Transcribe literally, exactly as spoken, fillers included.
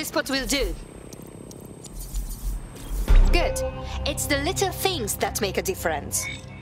This spot will do. Good. It's the little things that make a difference.